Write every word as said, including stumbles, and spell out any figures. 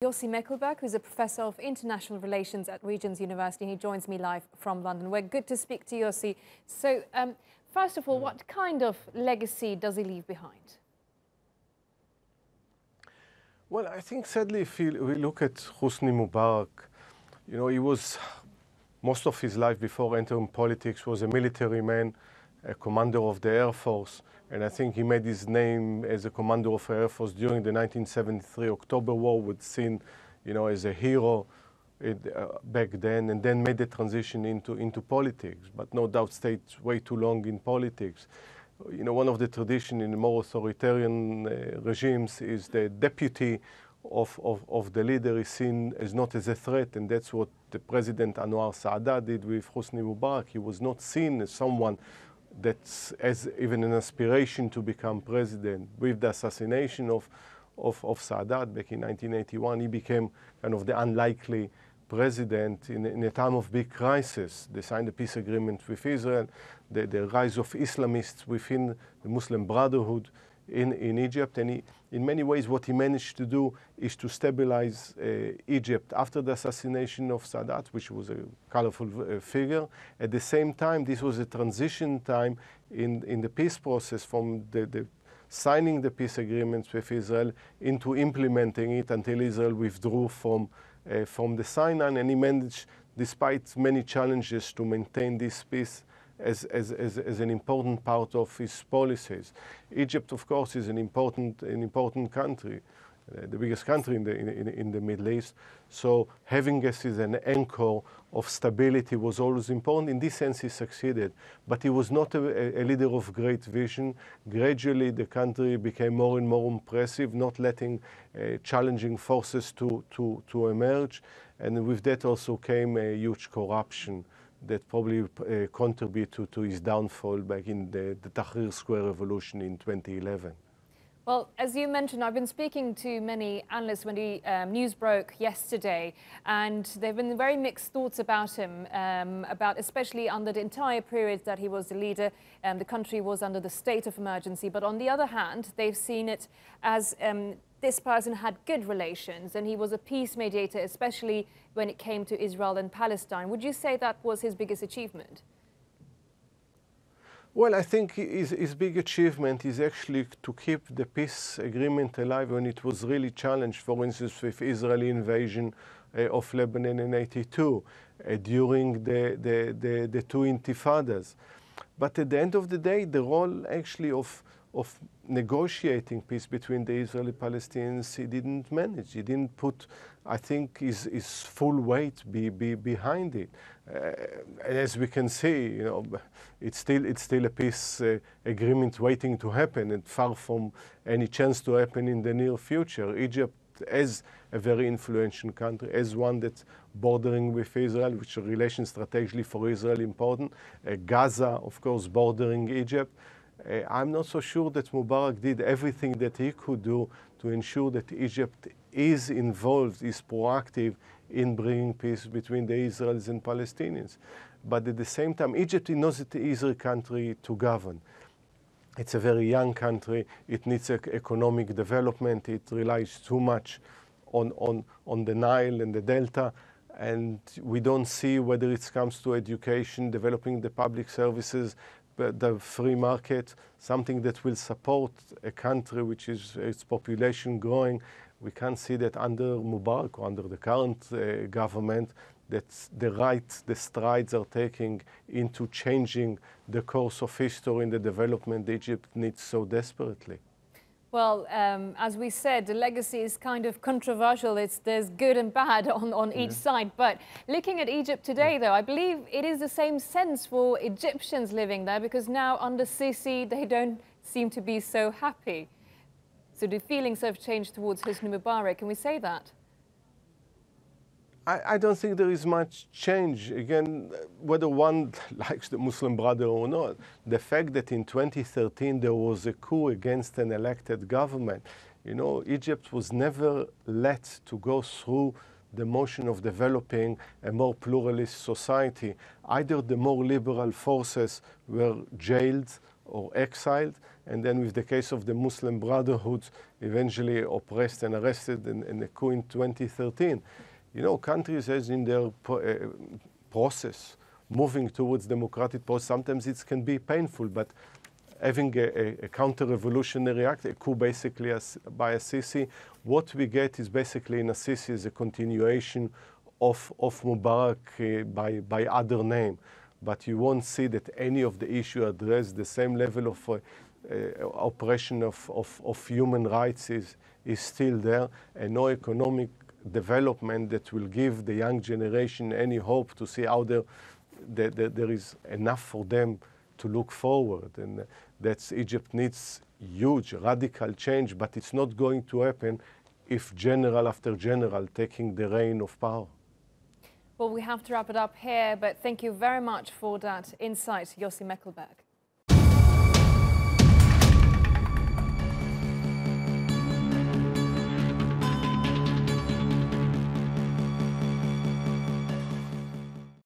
Yossi Mekelberg, who's a professor of international relations at Regent's University. He joins me live from London. We're good to speak to Yossi. So, um, first of all, what kind of legacy does he leave behind? Well, I think sadly, if we look at Hosni Mubarak, you know, he was, most of his life before entering politics, was a military man, a commander of the Air Force. And I think he made his name as a commander of the Air Force during the nineteen seventy-three October War, was seen, you know, as a hero it, uh, back then, and then made the transition into, into politics, but no doubt stayed way too long in politics. You know, one of the traditions in more authoritarian uh, regimes is the deputy of, of, of the leader is seen as not as a threat, and that's what the President Anwar Sadat did with Hosni Mubarak. He was not seen as someone that has even an aspiration to become president. With the assassination of, of, of Sadat back in nineteen eighty-one, he became kind of the unlikely president in, in a time of big crisis. They signed a peace agreement with Israel, the, the rise of Islamists within the Muslim Brotherhood in, in Egypt, and he, in many ways what he managed to do is to stabilize uh, Egypt after the assassination of Sadat, which was a colorful uh, figure. At the same time, this was a transition time in, in the peace process from the, the signing the peace agreements with Israel into implementing it until Israel withdrew from, uh, from the Sinai, and he managed, despite many challenges, to maintain this peace As, as, as, as an important part of his policies. Egypt, of course, is an important, an important country, uh, the biggest country in the, in, in the Middle East. So having us as an anchor of stability was always important. In this sense, he succeeded. But he was not a, a leader of great vision. Gradually, the country became more and more impressive, not letting uh, challenging forces to, to, to emerge. And with that also came a huge corruption that probably uh, contributed to, to his downfall back in the, the Tahrir Square revolution in twenty eleven. Well, as you mentioned, I've been speaking to many analysts when the um, news broke yesterday, and there have been very mixed thoughts about him, um, about especially under the entire period that he was the leader. Um, the country was under the state of emergency, but on the other hand, they've seen it as um, this person had good relations and he was a peace mediator, especially when it came to Israel and Palestine. Would you say that was his biggest achievement? Well, I think his, his big achievement is actually to keep the peace agreement alive when it was really challenged, for instance, with Israeli invasion uh, of Lebanon in eighty-two, uh, during the, the, the, the two intifadas. But at the end of the day, the role actually of of negotiating peace between the Israeli Palestinians, he didn't manage. He didn't put, I think, his, his full weight be, be behind it. Uh, as we can see, you know, it's still, it's still a peace uh, agreement waiting to happen, and far from any chance to happen in the near future. Egypt, as a very influential country, as one that's bordering with Israel, which are relations strategically for Israel important. Uh, Gaza, of course, bordering Egypt. Uh, I'm not so sure that Mubarak did everything that he could do to ensure that Egypt is involved, is proactive in bringing peace between the Israelis and Palestinians. But at the same time, Egypt is not an easy country to govern. It's a very young country. It needs economic development. It relies too much on, on, on the Nile and the Delta. And we don't see whether it comes to education, developing the public services, the free market, something that will support a country which is its population growing. We can't see that under Mubarak or under the current uh, government that the right, the strides are taking into changing the course of history and the development Egypt needs so desperately. Well, um, as we said, the legacy is kind of controversial. It's, there's good and bad on, on each yeah. side. But looking at Egypt today, yeah. though, I believe it is the same sense for Egyptians living there, because now under Sisi, they don't seem to be so happy. So the feelings have changed towards Hosni Mubarak. Can we say that? I, I don't think there is much change. Again, whether one likes the Muslim Brotherhood or not, the fact that in twenty thirteen there was a coup against an elected government, you know, Egypt was never let to go through the motion of developing a more pluralist society. Either the more liberal forces were jailed or exiled, And then with the case of the Muslim Brotherhood, eventually oppressed and arrested in, in the coup in twenty thirteen. You know, countries as in their pro uh, process, moving towards democratic process, sometimes it can be painful, but having a, a, a counter-revolutionary act, a coup basically as, by Assisi, what we get is basically in Assisi is a continuation of, of Mubarak uh, by, by other name. But you won't see that any of the issue address the same level of uh, uh, oppression of, of, of human rights is, is still there, and no economic development that will give the young generation any hope to see how there, there, there, there is enough for them to look forward. And that's Egypt needs huge radical change, but it's not going to happen if general after general taking the reign of power. Well, we have to wrap it up here, but thank you very much for that insight, Yossi Mekelberg.